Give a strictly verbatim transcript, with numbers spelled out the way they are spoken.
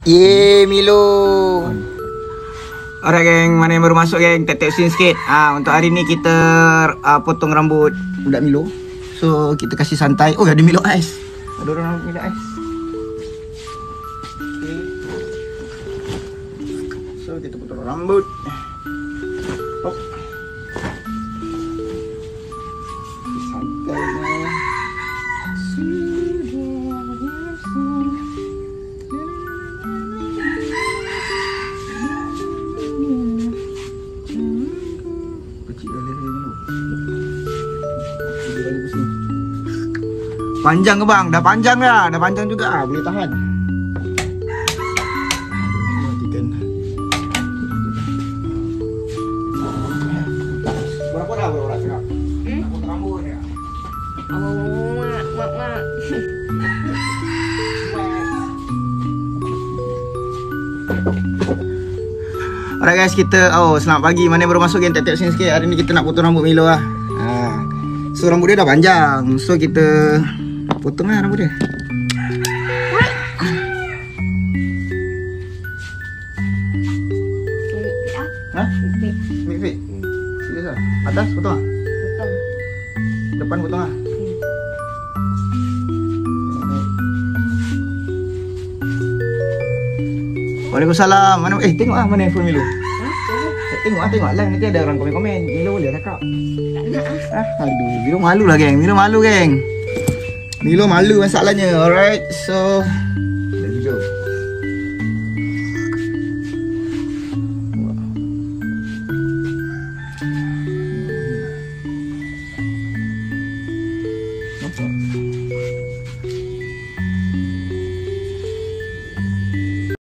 Ye, Milo. Alright geng, mana yang baru masuk geng, tap-tap scene sikit. Ah, untuk hari ni kita uh, potong rambut budak Milo. So kita kasih santai. Oh, ada Milo Ice. Ada orang Milo Ice. Okay. So kita potong rambut. Hop. Santai ni. Panjang ke bang? Dah panjang dah. Dah panjang juga. Ah, boleh tahan. Berapa dah berapa dah cakap? Hmm? Nak potong rambut ya? Oh, mak, mak, mak. Alright guys, kita oh selamat pagi. Mana yang baru masuk game tap-tap sini sikit. Hari ni kita nak potong rambut Milo lah. Ha. So rambut dia dah panjang. So kita potong lah rambut dia. Ha? Make fit? Serius lah? Atas potong lah? Potong. Depan potong lah? Waalaikumsalam. Mana eh tengok ah mana handphone Milo. Ha? Tengok ah tengok lah, nanti ada orang komen-komen. Milo boleh cakap. Tak nak ah. Ah, aduh, Milo malu lah geng. Milo malu geng. Milo malu masalahnya. Alright. So